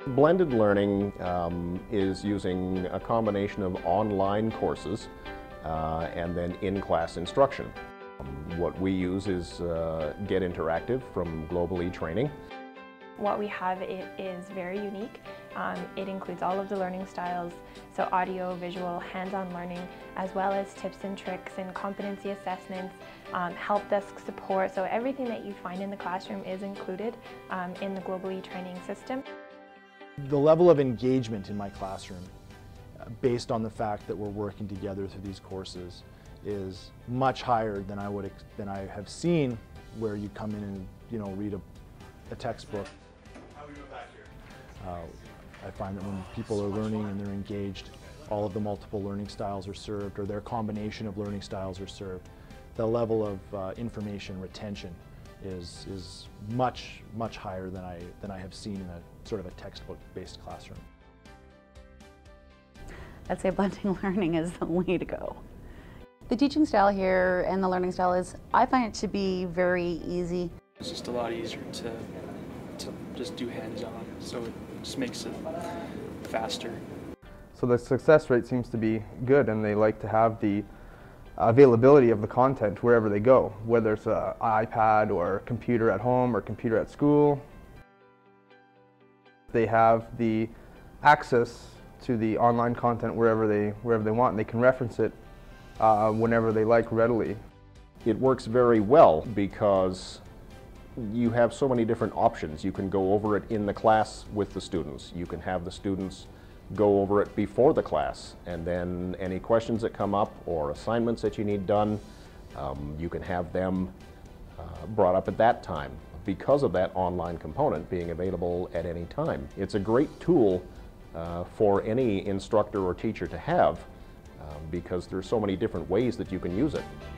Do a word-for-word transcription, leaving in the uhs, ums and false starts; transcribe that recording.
Blended learning um, is using a combination of online courses uh, and then in-class instruction. Um, what we use is uh, Get Interactive from Global eTraining. What we have it is very unique. Um, it includes all of the learning styles, so audio, visual, hands-on learning, as well as tips and tricks and competency assessments, um, help desk support. So everything that you find in the classroom is included um, in the Global eTraining system. The level of engagement in my classroom, uh, based on the fact that we're working together through these courses, is much higher than I would ex than I have seen where you come in and you know read a, a textbook. Uh, I find that when people are learning and they're engaged, all of the multiple learning styles are served, or their combination of learning styles are served. The level of uh, information retention is is much much higher than I than I have seen in a sort of a textbook-based classroom. I'd say blending learning is the way to go. The teaching style here and the learning style is, I find it to be very easy. It's just a lot easier to to just do hands-on, so it just makes it faster. So the success rate seems to be good, and they like to have the availability of the content wherever they go, whether it's an iPad or computer at home or computer at school. They have the access to the online content wherever they wherever they want, and they can reference it uh, whenever they like readily. It works very well because you have so many different options. You can go over it in the class with the students. You can have the students go over it before the class, and then any questions that come up or assignments that you need done, um, you can have them uh, brought up at that time because of that online component being available at any time. It's a great tool uh, for any instructor or teacher to have uh, because there's so many different ways that you can use it.